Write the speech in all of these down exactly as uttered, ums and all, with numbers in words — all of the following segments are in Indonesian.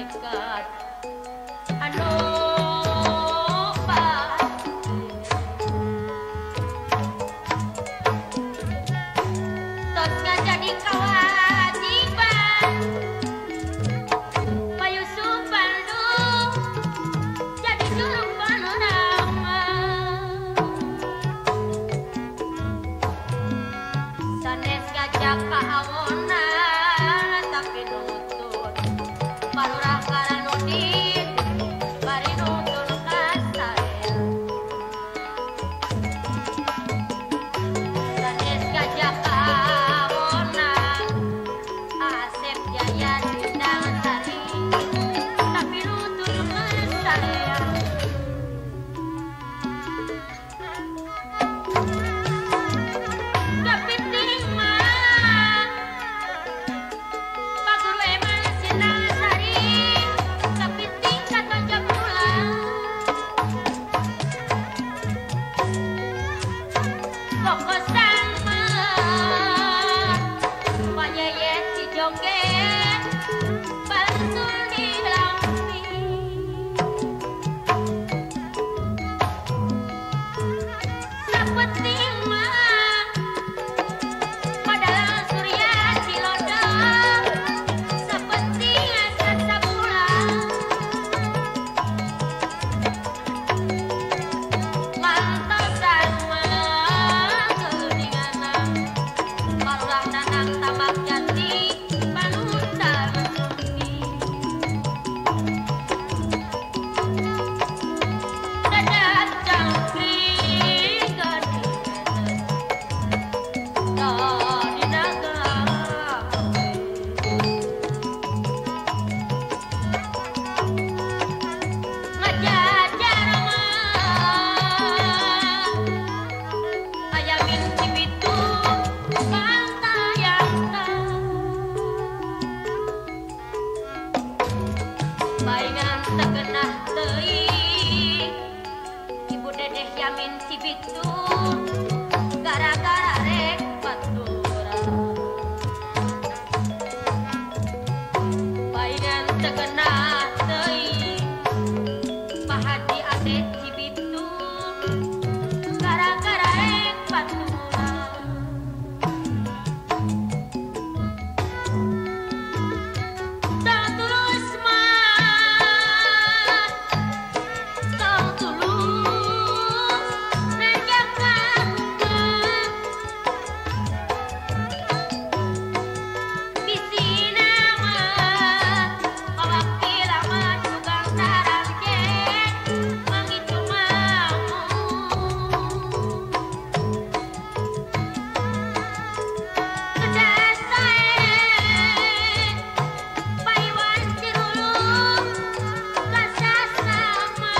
mangkat anu tos ngajadi kewajiban payu supandu jadi juru panorama sanes ngajak kahawonan tapi nutut palurah karanudin bari nutun kasaya sanes ngajak kahawonan Asep Jaya Dindang Sari tapi nutun kasaya kepiting mah Pak Guru Eman Sindang Sari kepiting kata jam pulang fokusan mah panyayet si joget bantul di lampi kepiting mah padahal surya cilodong seperti asa sabulan mantosan mah geuninganan palurah nanang tambak jati panutan sumbi dadak cangkring geuninganan dari naga ngajajar mah ayamin cibitu pantayanta baingan tegenah teuing ibu dedeh yamin cibitu gara-gara rek baturan baingan tegenah teuing Pak Haji Ade cibitu gara-gara rek baturan tong tulus mah tong tulus nanjak kagungan bisina mah kawakil mah tukang sarangjen mangitu mau kedasae paiwan cirulung kasasama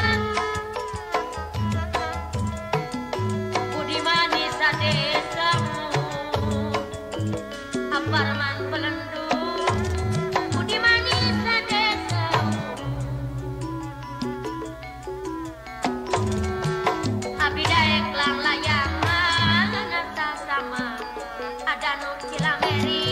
budi manis adesamu aparman pelendung budi manis adesamu abdi daek lang layangan nasa sama ada nu cilameri